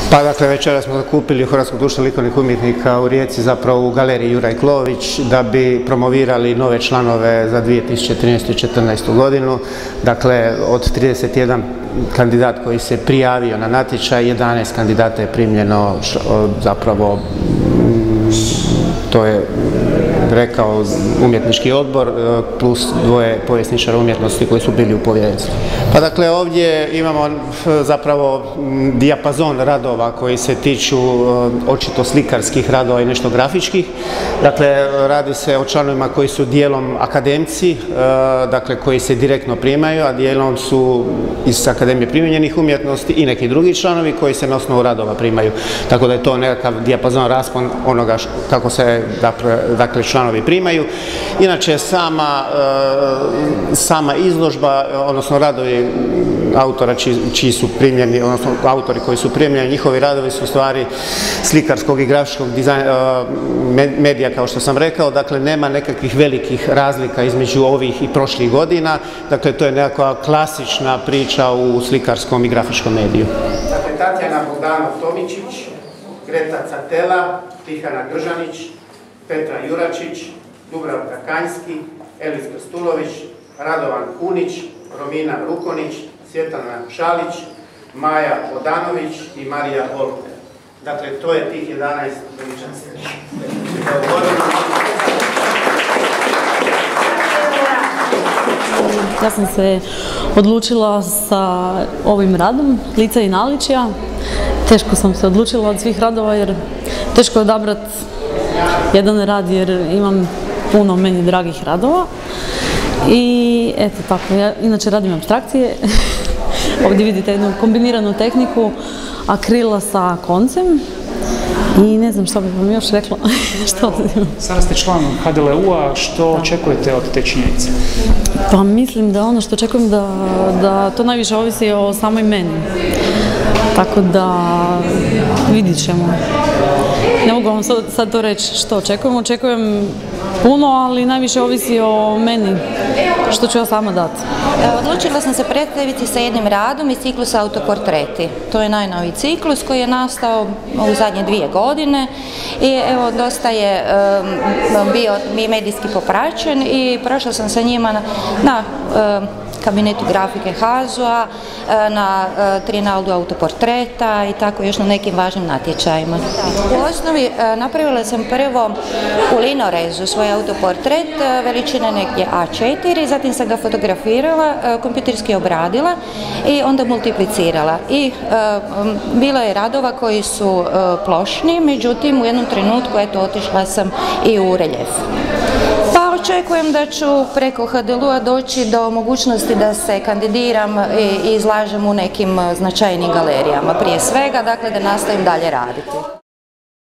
Pa dakle, večera smo kupili u Hrvatskog društva likovnih umjetnika u Rijeci, zapravo u galeriji Juraj Klović, da bi promovirali nove članove za 2013. i 2014. godinu. Dakle, od 31 kandidat koji se prijavio na natječaj, 11 kandidata je primljeno, zapravo to je rekao umjetnički odbor plus dvoje povjesničara umjetnosti koji su bili u povjerenstvu. Pa dakle, ovdje imamo zapravo dijapazon radova koji se tiču očito slikarskih radova i nešto grafičkih. Dakle, radi se o članovima koji su dijelom akademci, dakle koji se direktno primaju, a dijelom su iz Akademije primijenjenih umjetnosti i neki drugi članovi koji se na osnovu radova primaju. Tako da je to nekakav dijapazon, raspon onoga kako se dakle članovi primaju. Inače, sama izložba, odnosno radovi autora čiji su primljeni, odnosno autori koji su primljeni, njihovi radovi su u stvari slikarskog i grafičkog dizajna, medija, kao što sam rekao. Dakle, nema nekakvih velikih razlika između ovih i prošlih godina. Dakle, to je nekakva klasična priča u slikarskom i grafičkom mediju. Dakle, Tatjana Bogdanov-Tomičić, Greta Catela, Tihana Gržanić, Petra Juračić, Dubravka Kanjski, Elis Krstulović, Radovan Kunić, Romina Rukonić, Svjetlana Šalić, Maja Odanović i Marija Volter. Dakle, to je tih 11 veličanstvenih. Ja sam se odlučila sa ovim radom, Lica i naličja. Teško sam se odlučila od svih radova jer teško je odabrati jedan rad jer imam puno meni dragih radova. I eto tako, ja inače radim apstrakcije. Ovdje vidite jednu kombiniranu tehniku akrila sa koncem. I ne znam što bih vam još rekla. Sada ste član HDLU-a, što očekujete od te činjenice? Pa mislim da ono što očekujem da to najviše ovisi o samoj meni. Tako da vidit ćemo. Ne mogu vam sad to reći što očekujem. Očekujem puno, ali najviše ovisi o meni, što ću ja sama dati. Odlučila sam se predstaviti sa jednim radom iz ciklusa Autoportreti. To je najnoviji ciklus koji je nastao u zadnje 2 godine i evo dosta je bio medijski popraćen i prošla sam sa njima na kabinetu grafike HAZU-a, na Trinaldu autoportreta i tako još na nekim važnim natječajima. U osnovi napravila sam prvo u linorezu svoj autoportret veličine negdje A4, zatim sam ga fotografirala, kompjuterski obradila i onda multiplicirala. I bilo je radova koji su plošni, međutim u jednom trenutku otišla sam i u reljef. Očekujem da ću preko HDLU-a doći do mogućnosti da se kandidiram i izlažem u nekim značajnim galerijama. Prije svega, dakle, da nastavim dalje raditi.